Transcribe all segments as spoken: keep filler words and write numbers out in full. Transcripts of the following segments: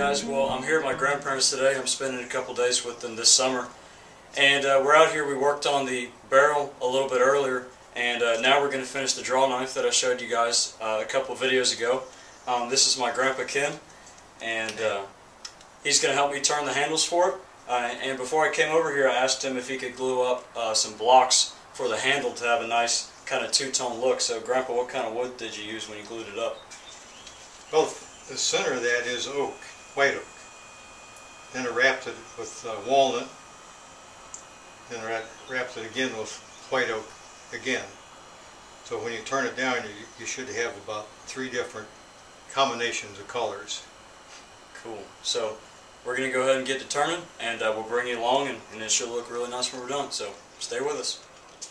guys, well, I'm here at my grandparents today. I'm spending a couple days with them this summer, and uh, we're out here. We worked on the barrel a little bit earlier, and uh, now we're going to finish the draw knife that I showed you guys uh, a couple videos ago. Um, this is my grandpa Ken, and uh, he's going to help me turn the handles for it. Uh, and before I came over here, I asked him if he could glue up uh, some blocks for the handle to have a nice kind of two-tone look. So, Grandpa, what kind of wood did you use when you glued it up? Well, the center of that is oak, white oak. Then I wrapped it with uh, walnut. Then I wrapped it again with white oak again. So when you turn it down, you, you should have about three different combinations of colors. Cool. So we're going to go ahead and get to turning, and uh, we'll bring you along, and, and it should look really nice when we're done. So stay with us.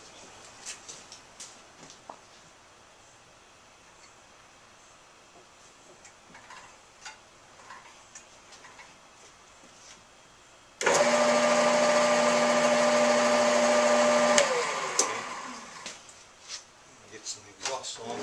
Get some exhaust on.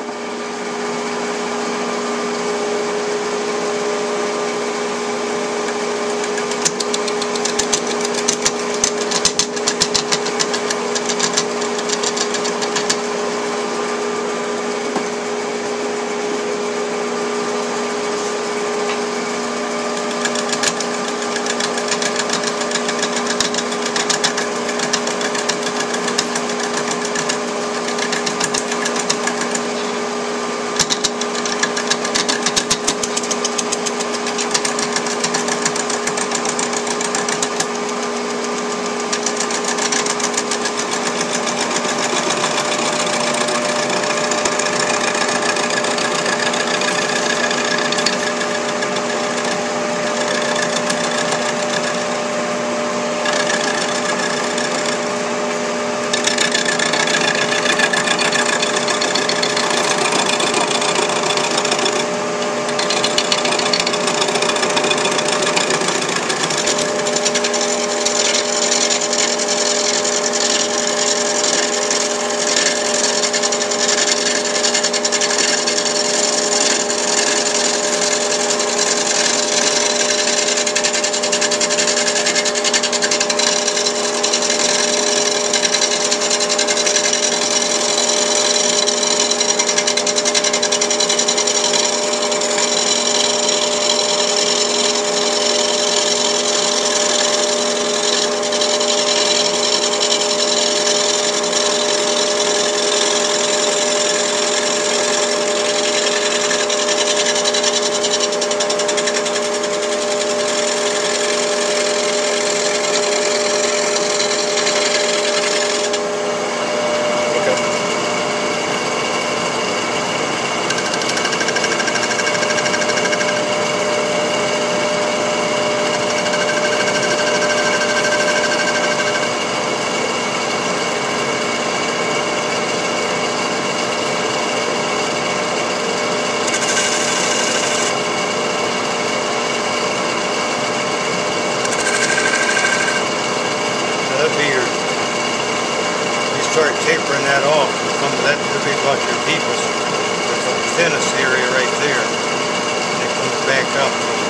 Start tapering that off, come to that to be about your deepest, the thinnest area right there, and it comes back up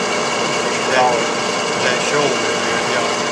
to that, that shoulder there, yeah.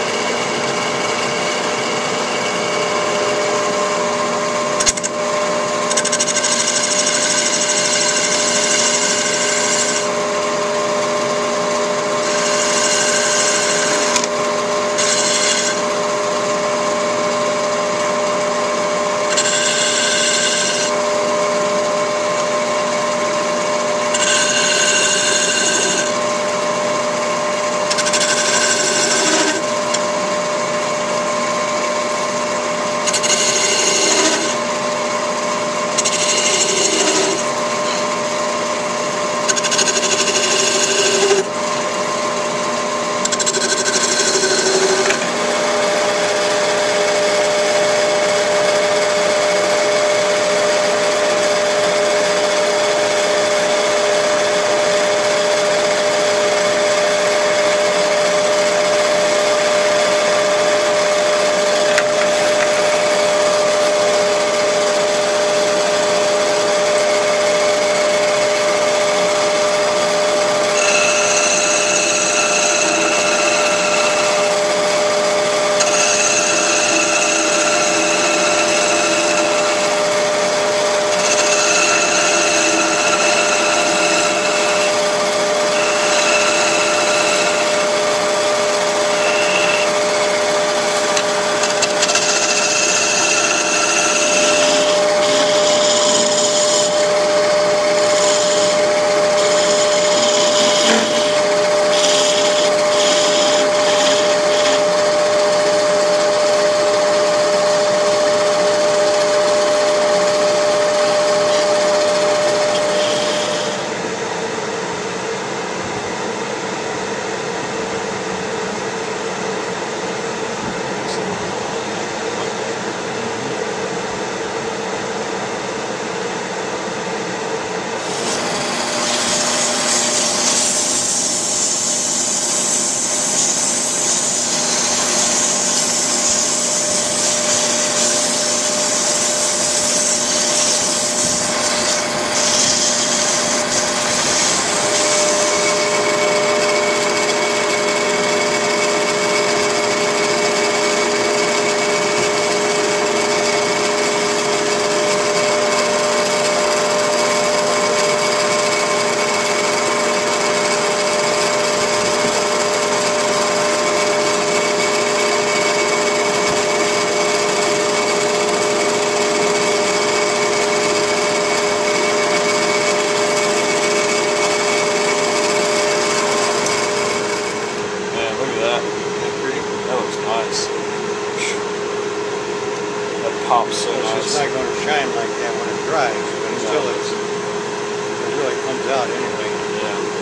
out anyway. Yeah.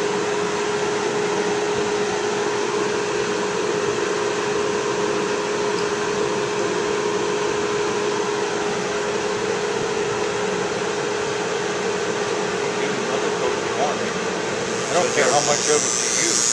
I don't care how much of it you use.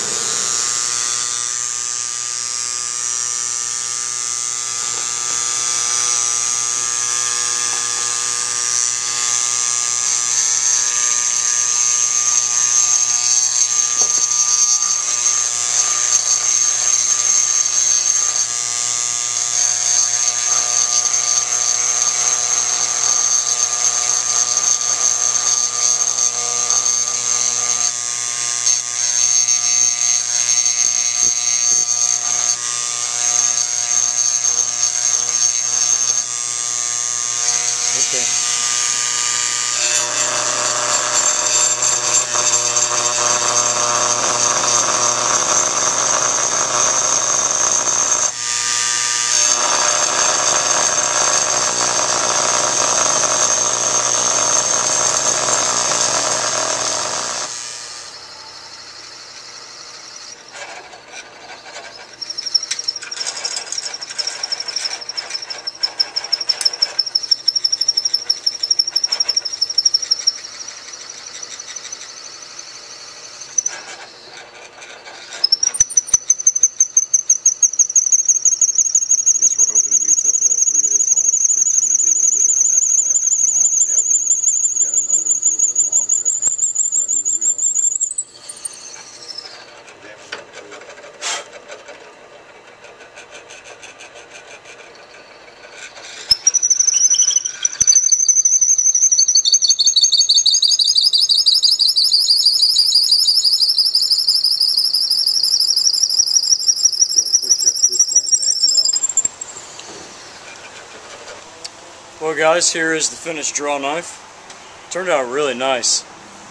Well guys, here is the finished draw knife. Turned out really nice.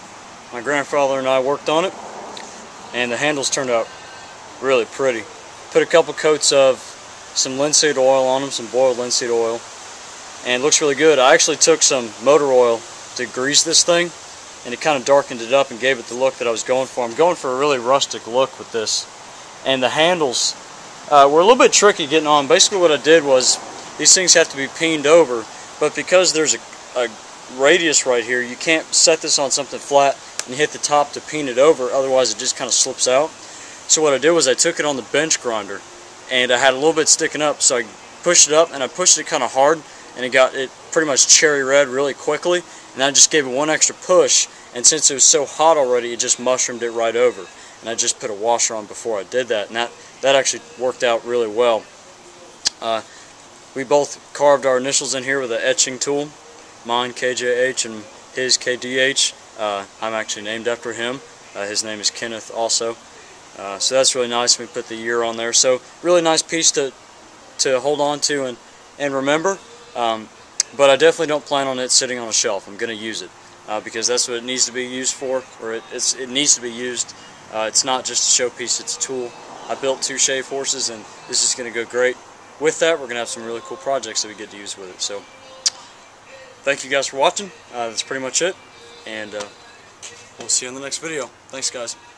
My grandfather and I worked on it, and the handles turned out really pretty. Put a couple coats of some linseed oil on them, some boiled linseed oil, and it looks really good. I actually took some motor oil to grease this thing, and it kind of darkened it up and gave it the look that I was going for. I'm going for a really rustic look with this. And the handles uh, were a little bit tricky getting on. Basically what I did was, these things have to be peened over, but because there's a, a radius right here, you can't set this on something flat and hit the top to peen it over, otherwise it just kind of slips out. So what I did was I took it on the bench grinder, and I had a little bit sticking up, so I pushed it up, and I pushed it kind of hard, and it got it pretty much cherry red really quickly, and I just gave it one extra push, and since it was so hot already, it just mushroomed it right over. And I just put a washer on before I did that, and that, that actually worked out really well. Uh, we both carved our initials in here with an etching tool, mine K J H and his K D H. Uh, I'm actually named after him. Uh, his name is Kenneth also. Uh, so that's really nice. We put the year on there. So really nice piece to to hold on to and, and remember. Um, but I definitely don't plan on it sitting on a shelf. I'm going to use it uh, because that's what it needs to be used for, or it, it's, it needs to be used. Uh, it's not just a showpiece, it's a tool. I built two shave horses, and this is going to go great. With that, we're going to have some really cool projects that we get to use with it. So, thank you guys for watching. Uh, that's pretty much it, and uh, we'll see you in the next video. Thanks, guys.